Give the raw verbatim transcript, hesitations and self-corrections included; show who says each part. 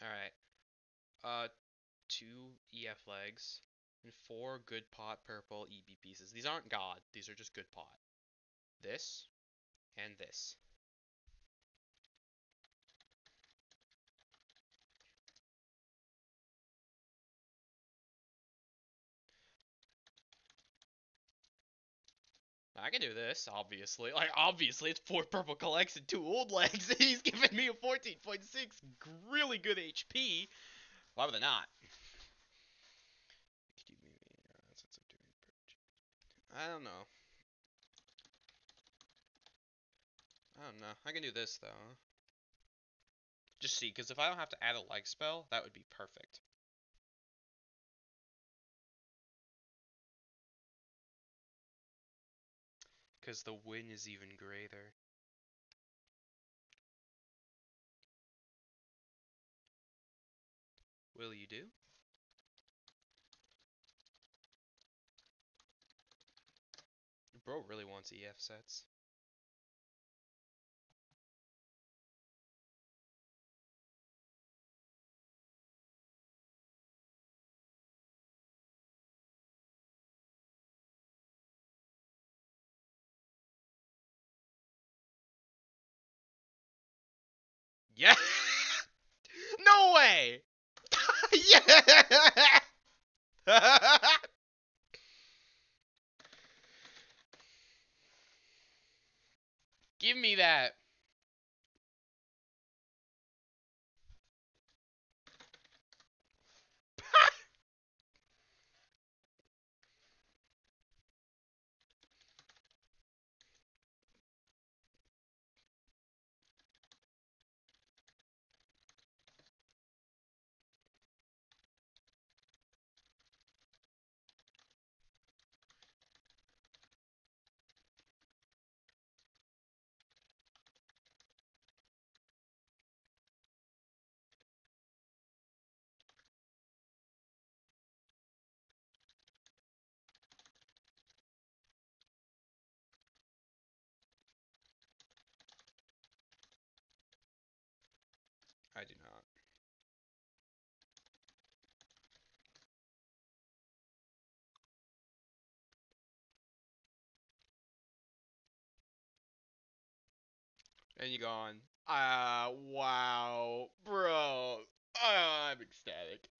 Speaker 1: Alright. Uh, two E F legs, and four good pot purple E B pieces. These aren't god, these are just good pot. This, and this. I can do this, obviously. Like, obviously, it's four purple collects and two old legs. He's giving me a fourteen point six, really good H P. Why would I not? I don't know. I don't know. I can do this, though. Just see, because if I don't have to add a leg spell, that would be perfect. Because the win is even greater. Will you do? Bro really wants E F sets. Yeah! No way! Yeah! Give me that. I do not. And you gone. Ah, wow. Bro. Oh, I'm ecstatic.